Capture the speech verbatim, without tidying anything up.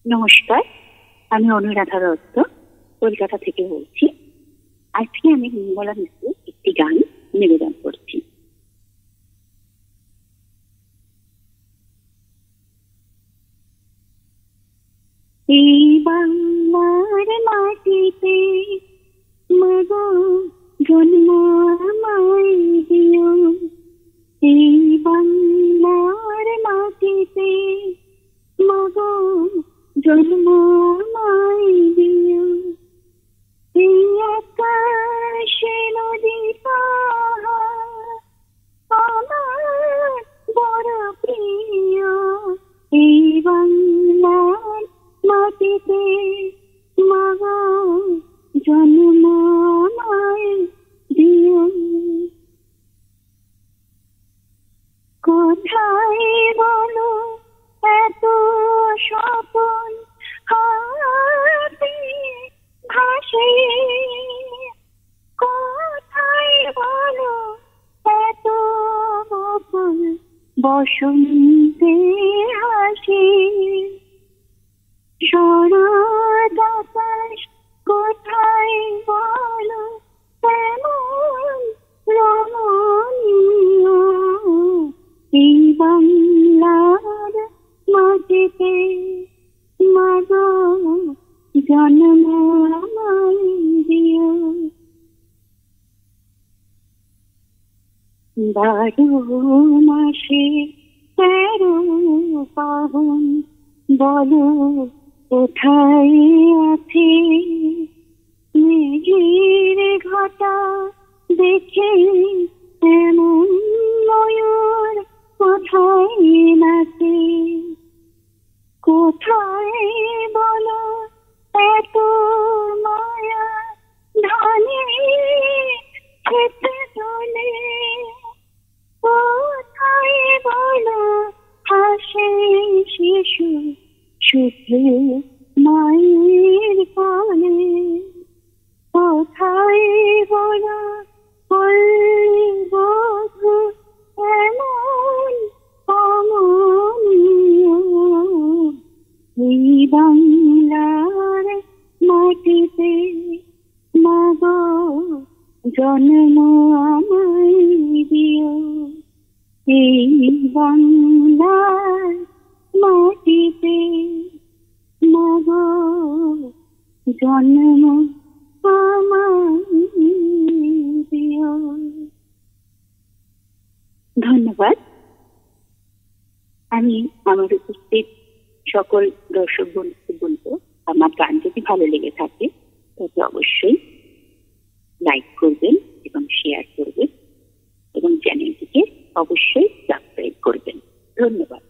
নমস্কার, আমি অনুরাধা দত্ত কলকাতা থেকে বলছি। আজকে আমি মঙ্গলা মিশ্রের একটি গান নিবেদন করছি। এই বাংলার মাটিতে মাগো জন্ম আমায় দিও, এই বাংলার মাটিতে মাগো জন্ম আমায় দিও। এই আকাশে নদী পাহাড় আমার বড় প্রিয়, এই বাংলার মাটিতে মাগো জন্ম আমায় দিও। কোথায় বলো এত স্বপন হাতে ভাসে, কোথায় বলো এত বপন বসন্তে হাসি। শরৎ আকাশ কোথায় বলো তেমন রমণীয়, এই বাংলার মাটিতে মাগো জন্ম আমায় দিও। বারো মাসে তেরো পাবন বলো কোথায় আছে, মেঘের ঘটা দেখে এমন ময়ূর কোথায় নাচে। কোথায় বলো এত মায়া ধানে খেতে তোলে, কোথায় বলো হাসে শিশু সুখে মায়ের কোলে। কোথায় বলো পল্লী বধূ এমন অমনীয়, এই বাংলার মাটিতে মাগো জন্ম আমায় দিও। এই বাংলার মাটিতে মাগো জন্ম আমায় দিও। ধন্যবাদ। আমি আমার উপস্থিত সকল দর্শক বন্ধুকে বলবো, আমার গান যদি ভালো লেগে থাকে তবে অবশ্যই লাইক করবেন এবং শেয়ার করবেন এবং চ্যানেলটিকে অবশ্যই সাবস্ক্রাইব করবেন। ধন্যবাদ।